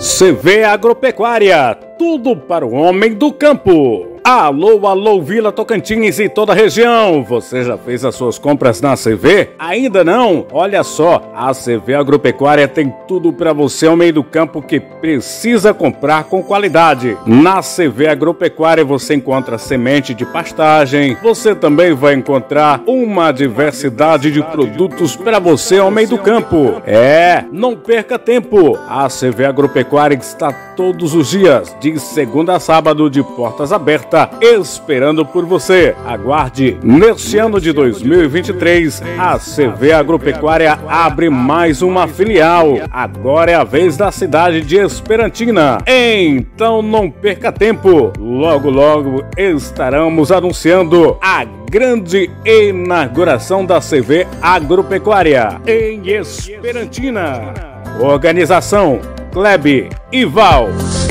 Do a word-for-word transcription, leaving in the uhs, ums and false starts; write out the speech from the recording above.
C V Agropecuária, tudo para o homem do campo. Alô, alô, Vila Tocantins e toda a região. Você já fez as suas compras na C V? Ainda não? Olha só, a C V Agropecuária tem tudo para você, homem do campo, que precisa comprar com qualidade. Na C V Agropecuária você encontra semente de pastagem, você também vai encontrar uma diversidade de produtos para você, homem do campo. É, não perca tempo. A C V Agropecuária está todos os dias, de segunda a sábado, de portas abertas, esperando por você. Aguarde, neste ano de dois mil e vinte e três, a C V Agropecuária abre mais uma filial. Agora é a vez da cidade de Esperantina. Então não perca tempo. Logo, logo estaremos anunciando a grande inauguração da C V Agropecuária em Esperantina. Organização Klebe e Val.